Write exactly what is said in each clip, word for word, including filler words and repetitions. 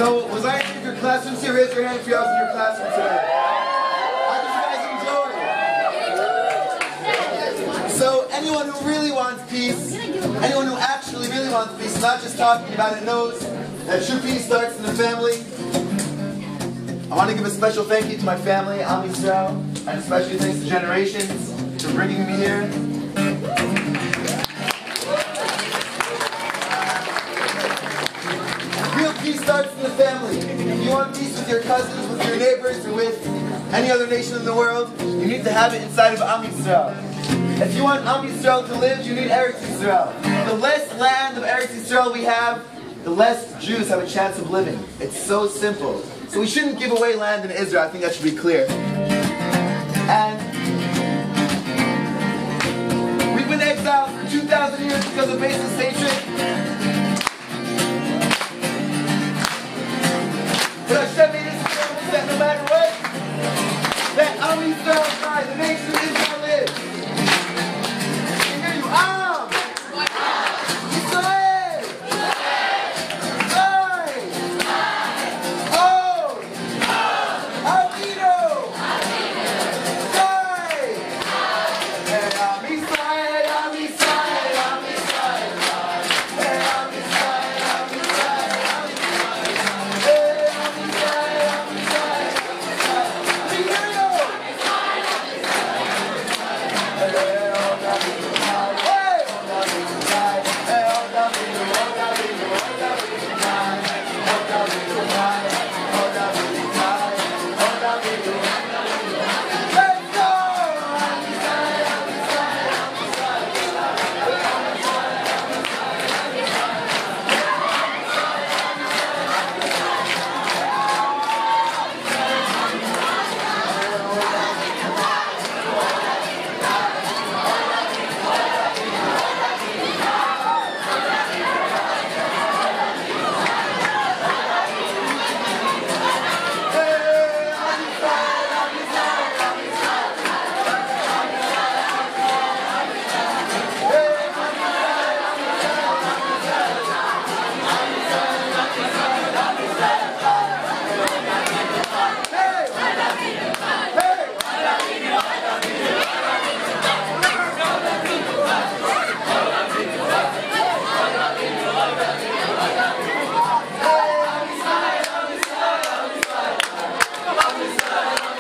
So, was I in any of your classrooms here? Raise your hand if you was in your classroom today. How did you guys enjoy? So, anyone who really wants peace, anyone who actually really wants peace, not just talking about it, knows that true peace starts in the family. I want to give a special thank you to my family, Am Yisrael, and especially thanks to Generations for bringing me here. Real peace starts in the family. If you want peace with your cousins, with your neighbors, or with any other nation in the world, you need to have it inside of Am Yisrael. If you want Am Yisrael to live, you need Eretz Yisrael. The less land of Eretz Yisrael we have, the less Jews have a chance of living. It's so simple. So we shouldn't give away land in Israel. I think that should be clear. And we've been exiled for two thousand years because of baseless hatred. But Hashem made us promise that no matter what, that Am Yisrael died, the nation of Israel lives. Can hear you. Am Yisrael.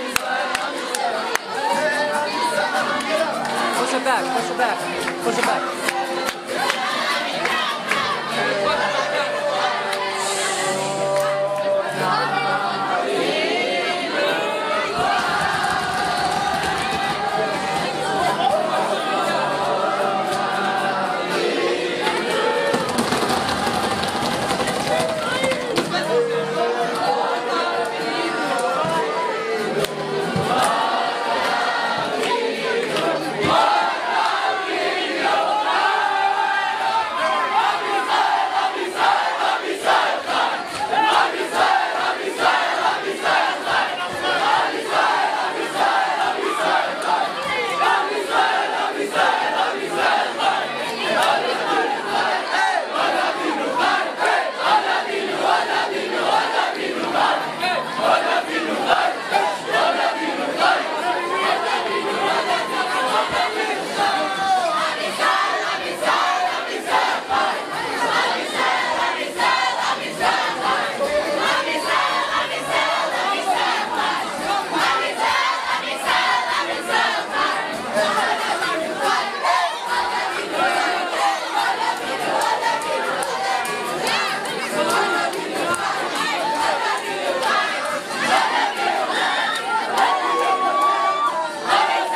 Push it back, push it back, push it back.